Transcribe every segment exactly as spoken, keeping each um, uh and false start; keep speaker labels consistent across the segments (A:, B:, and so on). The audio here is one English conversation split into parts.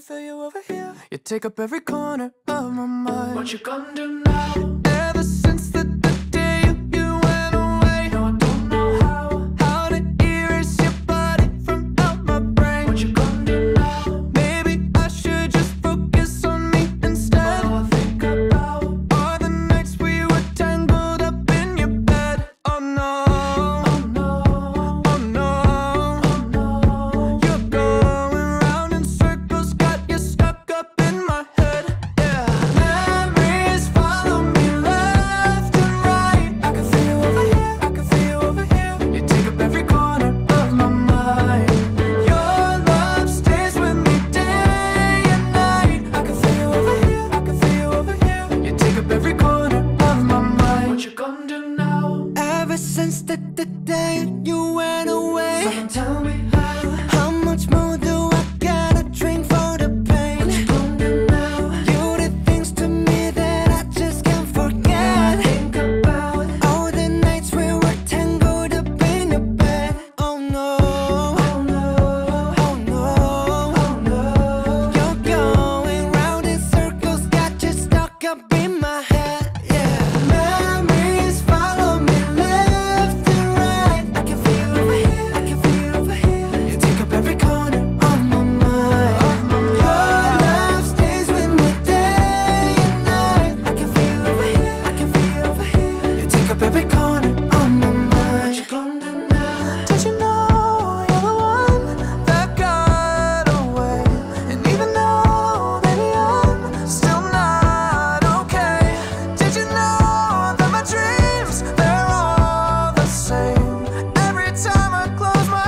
A: feel you over here. You take up every corner of my mind. What you gonna do now? Ever since the, the day you, you went away, no, I don't know how. How to erase your body from out my brain. What you gonna do now? Maybe I should just focus on me instead. All I think about are the nights we were tangled up in your bed. Oh no. Since the, the day you went away, someone tell me how. How much more do I gotta drink for the pain? What you gonna do now? You did things to me that I just can't forget. I think about all the nights we were tangled up in your bed. Oh no, oh no, oh no, oh no. You're going round in circles, got you stuck up in my head. Yeah, memories follow me. Every corner of my mind. What you gonna do now? Did you know you're the one that got away? And even though, baby, I'm still not okay. Did you know that my dreams, they're all the same? Every time I close my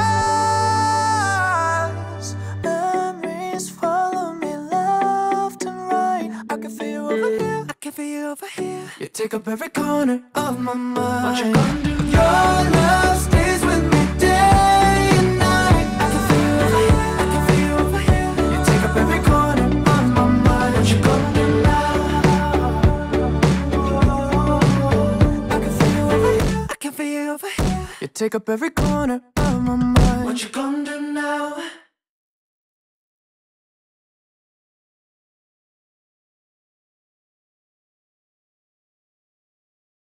A: eyes, memories follow me left and right. I can feel you over here, I can feel you over here. You take up every corner of my mind. What you gonna do? Your love stays with me day and night. I can feel you over here, I can feel you over here. You take up every corner of my mind. What you gonna do now? I can feel you over here, I can feel you over here. You take up every corner of my mind. What you gonna do now?